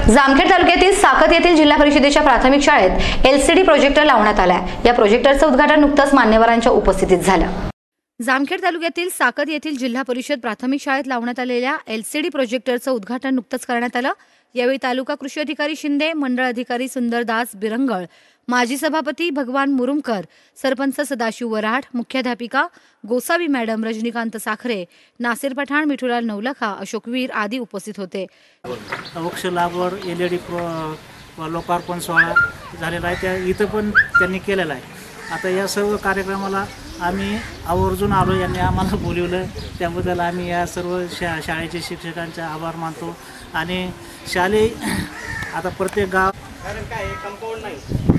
जामखेड तालुक्यातील साकत येथील जिल्हा परिषदेच्या प्राथमिक शाळेत एलसीडी प्रोजेक्टर लावण्यात आलाय। या प्रोजेक्टरचं उद्घाटन नुकतंच मान्यवरांच्या उपस्थितीत झालं। जामखेड तालुक्यातील साकत येथील जिल्हा परिषद प्राथमिक शाळेत लावण्यात आलेल्या एलसीडी प्रोजेक्टरचं उद्घाटन नुकतंच करण्यात आलं। यावेळी तालुका कृषी अधिकारी शिंदे, मंडळ अधिकारी सुंदरदास बिरंगळ, माजी सभापती भगवान मुरुमकर, सरपंच सदाशिव वराड, मुख्याध्यापिका गोसावी मॅडम, रजनीकांत साखरे, नासिर पठाण, मिठूलाल नवलखा, अशोक वीर आदी उपस्थित होते। वृक्ष लागवड एलईडी लोकार्पण सोहळा झालेला आहे, त्या इथं पण त्यांनी केलेला आहे। आता या सर्व कार्यक्रमाला आम्ही आवर्जून आलो, यांनी आम्हाला बोलवलं, त्याबद्दल आम्ही या सर्व शाळेचे शिक्षकांचे आभार मानतो। आणि शालेय आता प्रत्येक गाव कारण काय कंपाऊंड नाही,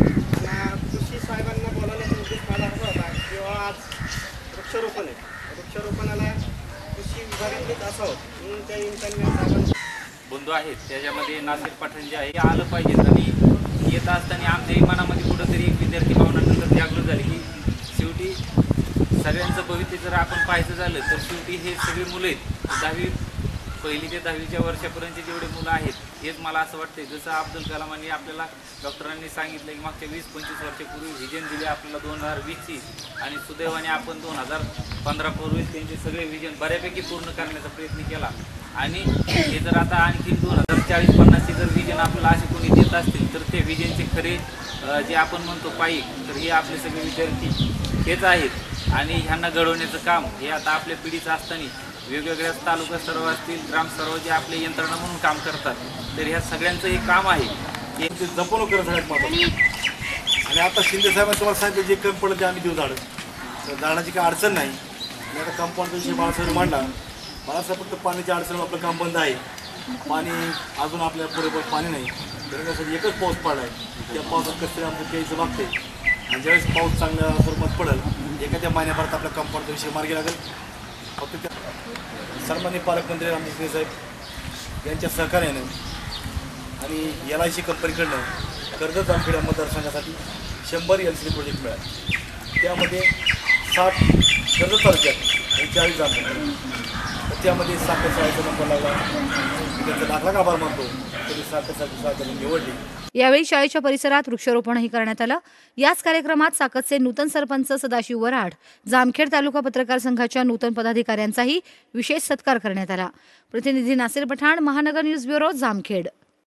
कृषी साहेबांना बोलावण्याचा उद्देश माझा असा होता किंवा आज वृक्षारोपण आहे, वृक्षारोपणाला कृषी विभागातलेच असावं म्हणून त्या निमित्ताने बंधू आहेत, त्याच्यामध्ये नासिर पठाण जे आहे हे आलं पाहिजे। आणि येत असताना आमच्याही मनामध्ये कुठंतरी एक विद्यार्थी भावनानंतर जागृत झाली की शेवटी सगळ्यांचं भविष्य जर आपण पाहायचं झालं तर शेवटी हे सगळी मुलं आहेत, पहिली ते 10वीच्या वर्षापर्यंतचे जेवढे मुलं आहेत हेच मला असं वाटतं। जसं अब्दुल कलामांनी आपल्याला डॉक्टरांनी सांगितलं की मागच्या 20-25 वर्षापूर्वी व्हिजन दिले आपल्याला 2020ची, आणि सुदैवाने आपण 2015 पूर्वी त्यांचे सगळे व्हिजन बऱ्यापैकी पूर्ण करण्याचा प्रयत्न केला। आणि हे जर आता आणखी 2040-50चे जर व्हिजन आपल्याला असे कोणी देत असतील तर ते व्हिजनचे खरे जे आपण म्हणतो पायी, तर हे आपले सगळे विद्यार्थी हेच आहेत। आणि ह्यांना घडवण्याचं काम हे आता आपल्या पिढीचं असताना वेगवेगळ्या तालुका स्तरावर असतील, ग्राम स्तरावर जे आपले यंत्रणा म्हणून काम करतात, तर ह्या सगळ्यांचं एक काम आहे ते जपणूक करणं सगळ्यात महत्त्वाचं। आणि आता शिंदे साहेबांनी तुम्हाला सांगितलं जे कमी पडलं ते आम्ही देऊ झाडं, तर झाडाची काही अडचण नाही। आणि आता कंपाऊंडचा विषय बाळासाहेब मांडला, बाळासाहेब फक्त पाण्याची अडचण, आपलं काम बंद आहे, पाणी अजून आपल्या पुरेपूर पाणी नाही, तर एकच पाऊस पडला आहे, त्या पावसात कसं तरी आमचं प्यायचं लागते। आणि ज्यावेळेस पाऊस चांगल्या स्वरूपात पडेल एखाद्या महिन्याभरात आपल्या कंपाऊंडचा विषय मार्गी लागेल। फक्त त्या सन्माननीय पालकमंत्री रामजी शिंदे साहेब यांच्या सहकार्यानं आणि LIC कंपनीकडनं कर्जत जामखेड मतदारसंघासाठी 100 LCD प्रोजेक्ट मिळाले। त्यामध्ये 60 कर्जत तालुक्यात आणि 40 जामखेड, तर त्यामध्ये साखर शाळेचा नंबर लागला, त्यांचा लाख लाख आभार मानतो, त्यांनी साखरसाठी सहकार्य निवडली। यावेळी शाळेच्या परिसरात वृक्षारोपणही करण्यात आलं। याच कार्यक्रमात साकतचे नूतन सरपंच सदाशिव वराड, जामखेड तालुका पत्रकार संघाच्या नूतन पदाधिकाऱ्यांचाही विशेष सत्कार करण्यात आला। प्रतिनिधी नासिर पठाण, महानगर न्यूज ब्युरो, जामखेड।